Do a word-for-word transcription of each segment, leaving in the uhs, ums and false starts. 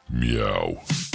Miau.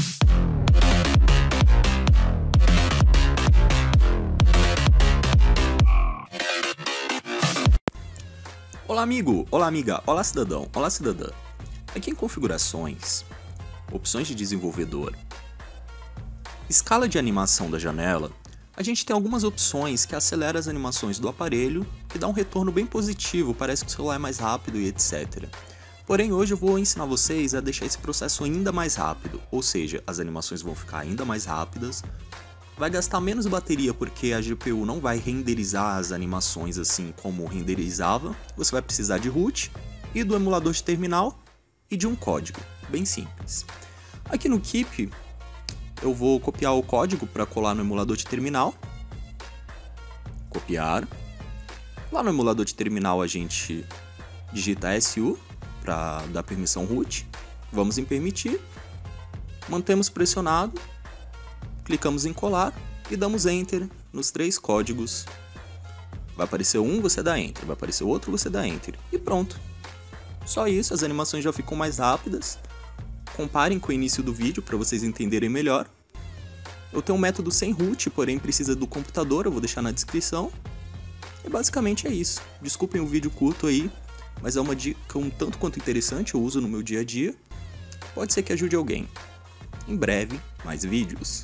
Olá amigo, olá amiga, olá cidadão, olá cidadã. Aqui em configurações, opções de desenvolvedor, escala de animação da janela, a gente tem algumas opções que aceleram as animações do aparelho e dá um retorno bem positivo, parece que o celular é mais rápido e etcétera. Porém hoje eu vou ensinar vocês a deixar esse processo ainda mais rápido, ou seja, as animações vão ficar ainda mais rápidas, vai gastar menos bateria porque a G P U não vai renderizar as animações assim como renderizava. Você vai precisar de root e do emulador de terminal e de um código, bem simples. Aqui no Keep eu vou copiar o código para colar no emulador de terminal. Copiar. Lá no emulador de terminal a gente digita S U para dar permissão root. Vamos em permitir. Mantemos pressionado. Clicamos em colar e damos Enter nos três códigos. Vai aparecer um, você dá Enter. Vai aparecer outro, você dá Enter. E pronto. Só isso, as animações já ficam mais rápidas. Comparem com o início do vídeo para vocês entenderem melhor. Eu tenho um método sem root, porém precisa do computador, eu vou deixar na descrição. E basicamente é isso. Desculpem o vídeo curto aí, mas é uma dica um tanto quanto interessante, eu uso no meu dia a dia. Pode ser que ajude alguém. Em breve, mais vídeos.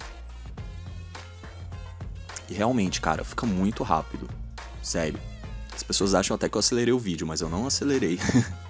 E realmente, cara, fica muito rápido. Sério. As pessoas acham até que eu acelerei o vídeo, mas eu não acelerei.